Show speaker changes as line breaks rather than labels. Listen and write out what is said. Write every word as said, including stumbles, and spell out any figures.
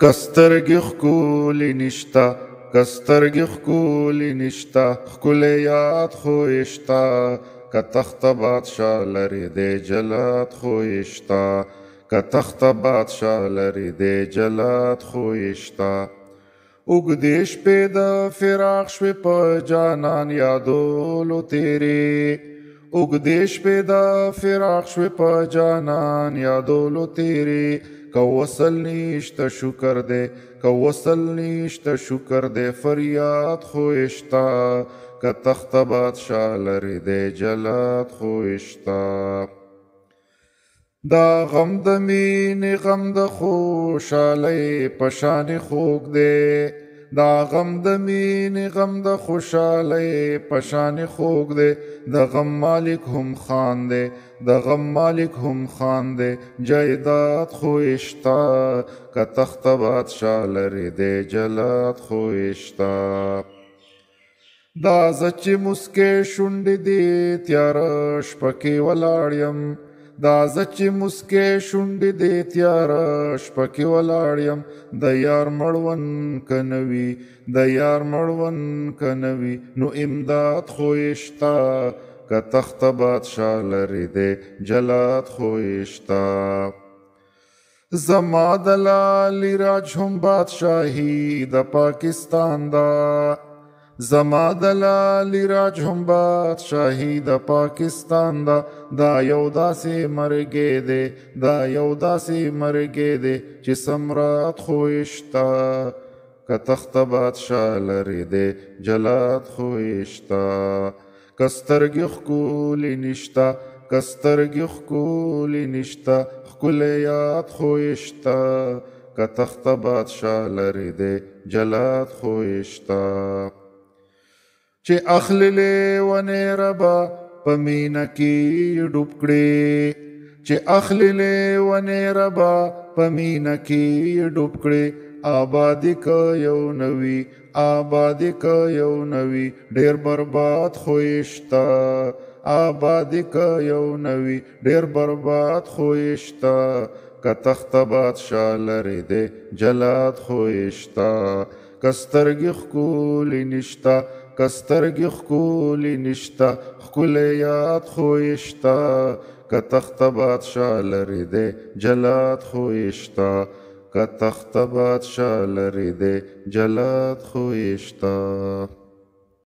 کسترګې ښکلې نشته کسترګې ښکلې نشته ښکلی یاد خو یې شته که تخته بادشاه لرې دی جلاد خو یې شته که تخته بادشاه لرې دی جلاد خو یې شته اوږدې شپې د فراق شوې په جانان یادولو تیرې اوږدې شپې د فراق شوې په جانان یادولو تیرې که وصل نیشته شکر دی که وصل نیشته شکر دی فریاد خو یې شته که تخته بادشاه لرې دی جلاد خو یې شته دا غم د مینې غم د خوشحالۍ په شانې خوږ دی دا غم د مینې غم د خوشحالۍ په شانې خوږ دی د غم مالک هم خان دی د غم مالک هم خان دی جایداد خو یې شته که تخته بادشاه لرې دی جلاد خو یې شته دا زه چې مسکۍ شونډې دې تیاره شپه کې ولاړ یم دا زه چې مسکۍ شونډې دې تیاره شپه کې ولاړ یم د یار مړوند که نه وي د یار مړوند که نه وي نو امداد خو یې شته که تخته بادشاه لرې دی جلاد خو یې شته زما د لالي راج هم بادشاهي د پاکستان ده زما د لالي راج هم بادشاهي د پاکستان ده دا یو داسې مرګی دی دا یو داسې مرګی دی چې سمرات خو یې شته که تخته بادشاه لرې دی جلاد خو یې شته که سترګې ښکلې نشته که سترګې ښکلې نشته ښکلی یاد خو یې شته که تخته بادشاه لرې دی جلاد خو یې شته چې اخلي لیونې ربه په مینه کې ډوب کړې چې اخلي لیونې ربه په مینه کې ډوب کړې آبادي که یو نوي آبادي که یو نوي ډېر برباد خو یې شته آبادي که یو نوي ډېر برباد خو یې شته که تخته بادشاه لرې دی جلاد خو یې شته که سترګې ښکلې نشته که سترګې ښکلې نشته ښکلی یاد خو یې شته که تخته بادشاه لرې دی جلاد خو یې شته که تخته بادشاه لرې دی جلاد خو یې شته